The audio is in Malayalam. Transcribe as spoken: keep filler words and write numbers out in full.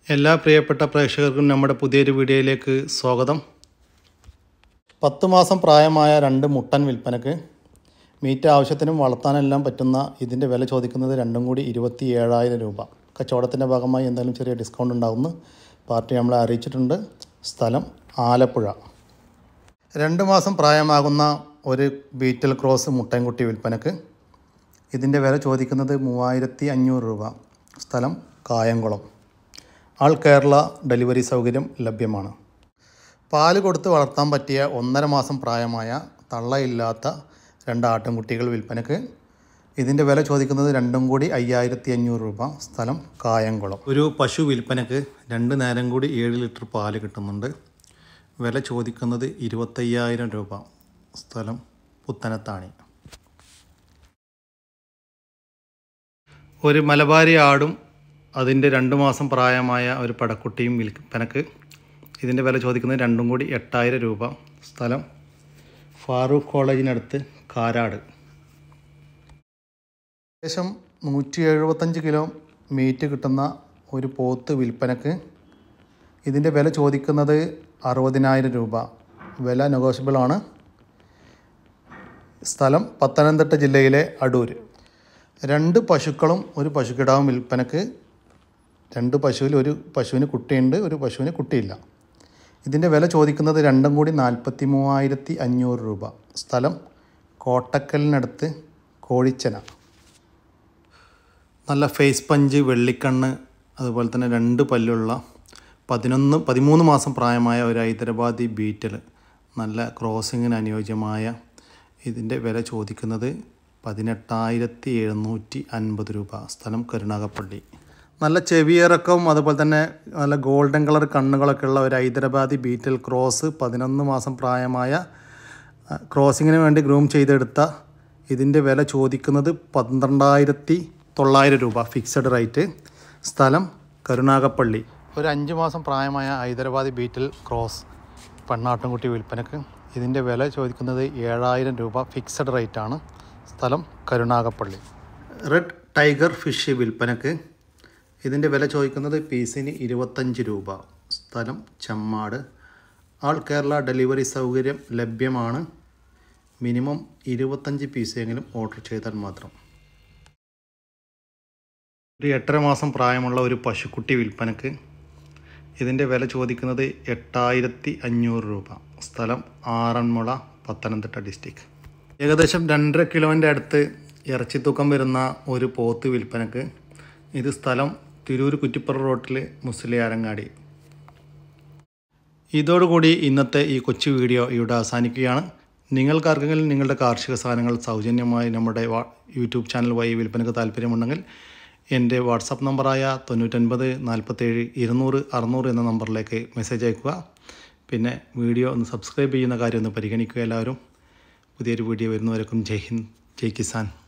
എല്ലാ പ്രിയപ്പെട്ട പ്രേക്ഷകർക്കും നമ്മുടെ പുതിയൊരു വീഡിയോയിലേക്ക് സ്വാഗതം. പത്ത് മാസം പ്രായമായ രണ്ട് മുട്ടൻ വിൽപ്പനക്ക്. മീറ്റ് ആവശ്യത്തിനും വളർത്താനെല്ലാം പറ്റുന്ന ഇതിൻ്റെ വില ചോദിക്കുന്നത് രണ്ടും കൂടി ഇരുപത്തി ഏഴായിരം രൂപ. കച്ചവടത്തിൻ്റെ ഭാഗമായി എന്തായാലും ചെറിയ ഡിസ്കൗണ്ട് ഉണ്ടാകുമെന്ന് പാർട്ടി നമ്മളെ അറിയിച്ചിട്ടുണ്ട്. സ്ഥലം ആലപ്പുഴ. രണ്ട് മാസം പ്രായമാകുന്ന ഒരു ബീറ്റൽ ക്രോസ് മുട്ടൻകുട്ടി വിൽപ്പനക്ക്. ഇതിൻ്റെ വില ചോദിക്കുന്നത് മൂവായിരത്തി അഞ്ഞൂറ് രൂപ. സ്ഥലം കായംകുളം. ആൾ കേരള ഡെലിവറി സൗകര്യം ലഭ്യമാണ്. പാല് കൊടുത്ത് വളർത്താൻ പറ്റിയ ഒന്നര മാസം പ്രായമായ തള്ളയില്ലാത്ത രണ്ട് ആട്ടിൻകുട്ടികൾ വിൽപ്പനക്ക്. ഇതിൻ്റെ വില ചോദിക്കുന്നത് രണ്ടും കൂടി അയ്യായിരത്തി അഞ്ഞൂറ് രൂപ. സ്ഥലം കായംകുളം. ഒരു പശു വിൽപ്പനക്ക് രണ്ട് നേരം കൂടി ഏഴ് ലിറ്റർ പാല് കിട്ടുന്നുണ്ട്. വില ചോദിക്കുന്നത് ഇരുപത്തയ്യായിരം രൂപ. സ്ഥലം പുത്തനത്താണി. ഒരു മലബാരി ആടും അതിൻ്റെ രണ്ട് മാസം പ്രായമായ ഒരു പടക്കുട്ടിയും വിൽപ്പനക്ക്. ഇതിൻ്റെ വില ചോദിക്കുന്നത് രണ്ടും കൂടി എട്ടായിരം രൂപ. സ്ഥലം ഫാറൂഖ് കോളേജിനടുത്ത് കാരാട്. ഏകദേശം നൂറ്റി എഴുപത്തഞ്ച് കിലോ മീറ്റ് കിട്ടുന്ന ഒരു പോത്ത് വിൽപ്പനക്ക്. ഇതിൻ്റെ വില ചോദിക്കുന്നത് അറുപതിനായിരം രൂപ. വില നെഗോഷ്യബിളാണ്. സ്ഥലം പത്തനംതിട്ട ജില്ലയിലെ അടൂർ. രണ്ട് പശുക്കളും ഒരു പശുക്കിടാവും വിൽപ്പനക്ക്. രണ്ട് പശുവിൽ ഒരു പശുവിന് കുട്ടിയുണ്ട്, ഒരു പശുവിന് കുട്ടിയില്ല. ഇതിൻ്റെ വില ചോദിക്കുന്നത് രണ്ടും കൂടി നാൽപ്പത്തി മൂവായിരത്തി അഞ്ഞൂറ് രൂപ. സ്ഥലം കോട്ടക്കലിനടുത്ത് കോഴിച്ചന. നല്ല ഫേസ് പഞ്ച്, വെള്ളിക്കണ്ണ്, അതുപോലെ തന്നെ രണ്ട് പല്ലുള്ള പതിനൊന്ന് പതിമൂന്ന് മാസം പ്രായമായ ഒരു ഹൈദരാബാദി ബീറ്റൽ, നല്ല ക്രോസിങ്ങിന് അനുയോജ്യമായ. ഇതിൻ്റെ വില ചോദിക്കുന്നത് പതിനെട്ടായിരത്തി എഴുന്നൂറ്റി അൻപത് രൂപ. സ്ഥലം കരുനാഗപ്പള്ളി. നല്ല ചെവിയിറക്കവും അതുപോലെ തന്നെ നല്ല ഗോൾഡൻ കളർ കണ്ണുകളൊക്കെ ഉള്ള ഒരു ഹൈദരാബാദി ബീറ്റൽ ക്രോസ്, പതിനൊന്ന് മാസം പ്രായമായ, ക്രോസിങ്ങിന് വേണ്ടി ഗ്രൂം ചെയ്തെടുത്ത. ഇതിൻ്റെ വില ചോദിക്കുന്നത് പന്ത്രണ്ടായിരത്തി തൊള്ളായിരം രൂപ. Fixed rate. സ്ഥലം കരുനാഗപ്പള്ളി. ഒരു അഞ്ച് മാസം പ്രായമായ ഹൈദരാബാദി ബീറ്റൽ ക്രോസ് പെണ്ണാട്ടുംകുട്ടി വിൽപ്പനക്ക്. ഇതിൻ്റെ വില ചോദിക്കുന്നത് ഏഴായിരം രൂപ. ഫിക്സഡ് റേറ്റാണ്. സ്ഥലം കരുനാഗപ്പള്ളി. റെഡ് ടൈഗർ ഫിഷ് വിൽപ്പനക്ക്. ഇതിൻ്റെ വില ചോദിക്കുന്നത് പീസിന് ഇരുപത്തഞ്ച് രൂപ. സ്ഥലം ചെമ്മാട്. ആൾ കേരള ഡെലിവറി സൗകര്യം ലഭ്യമാണ്. മിനിമം ഇരുപത്തഞ്ച് പീസെങ്കിലും ഓർഡർ ചെയ്താൽ മാത്രം. ഒരു എട്ടര മാസം പ്രായമുള്ള ഒരു പശുക്കുട്ടി വിൽപ്പനക്ക്. ഇതിൻ്റെ വില ചോദിക്കുന്നത് എട്ടായിരത്തി അഞ്ഞൂറ് രൂപ. സ്ഥലം ആറന്മുള, പത്തനംതിട്ട ഡിസ്ട്രിക്ട്. ഏകദേശം രണ്ടര കിലോൻ്റെ അടുത്ത് ഇറച്ചി തൂക്കം വരുന്ന ഒരു പോത്ത് വിൽപ്പനക്ക്. ഇത് സ്ഥലം തിരൂർ കുറ്റിപ്പുറ റോട്ടിൽ മുസ്ലിയാരങ്ങാടി. ഇതോടുകൂടി ഇന്നത്തെ ഈ കൊച്ചു വീഡിയോ ഇവിടെ അവസാനിക്കുകയാണ്. നിങ്ങൾക്കാർക്കെങ്കിലും നിങ്ങളുടെ കാർഷിക സാധനങ്ങൾ സൗജന്യമായി നമ്മുടെ യൂട്യൂബ് ചാനൽ വഴി വിൽപ്പനക്ക് താല്പര്യമുണ്ടെങ്കിൽ എൻ്റെ വാട്സാപ്പ് നമ്പറായ തൊണ്ണൂറ്റൊൻപത് നാൽപ്പത്തേഴ് ഇരുന്നൂറ് അറുന്നൂറ് എന്ന നമ്പറിലേക്ക് മെസ്സേജ് അയക്കുക. പിന്നെ വീഡിയോ ഒന്ന് സബ്സ്ക്രൈബ് ചെയ്യുന്ന കാര്യം ഒന്ന് പരിഗണിക്കുക എല്ലാവരും. പുതിയൊരു വീഡിയോ വരുന്നവരേക്കും ജയ് ഹിന്ദ്, ജയ് കിസാൻ.